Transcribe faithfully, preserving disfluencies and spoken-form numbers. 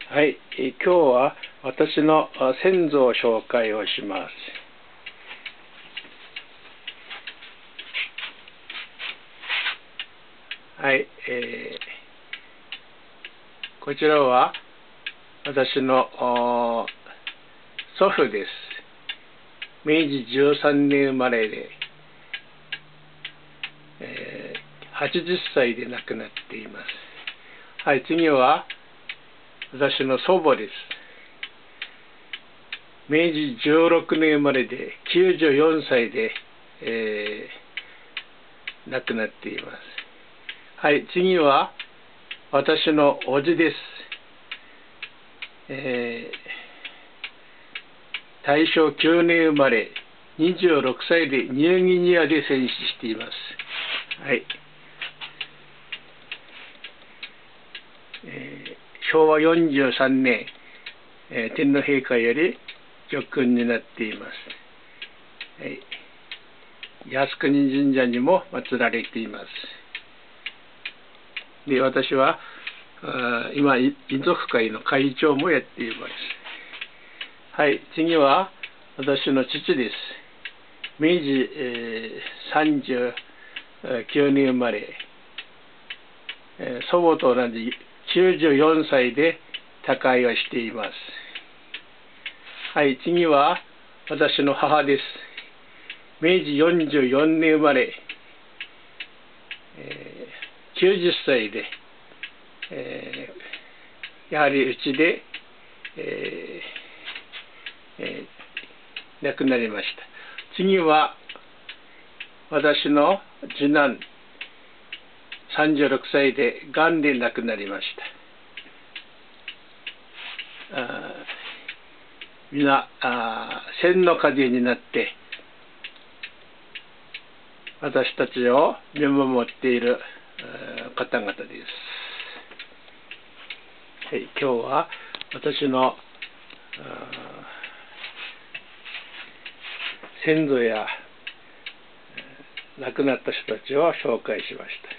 はい、え今日は私の先祖を紹介をします。はい、えー、こちらは私の祖父です。めいじじゅうさんねん生まれで、えー、はちじゅっさいで亡くなっています。はい、次は私の祖母です。めいじじゅうろくねん生まれできゅうじゅうよんさいで、えー、亡くなっています。はい、次は私の叔父です。えー、大正きゅうねん生まれ、にじゅうろくさいでニューギニアで戦死しています。はい。えー、しょうわよんじゅうさんねん、えー、天皇陛下より叙勲になっています。はい。靖国神社にも祀られています。で、私はあ今、遺族会の会長もやっています。はい、次は私の父です。めいじ、えー、さんじゅうきゅうねん生まれ、えー、祖母と同じきゅうじゅうよんさいで他界をしています。はい、次は私の母です。めいじよんじゅうよねん生まれ、えー、きゅうじゅっさいで、えー、やはりうちで、えーえー、亡くなりました。次は私の次男、さんじゅうろくさいでがんで亡くなりました。あ皆あ千の風になって私たちを見守っている方々です。はい、今日は私の先祖や亡くなった人たちを紹介しました。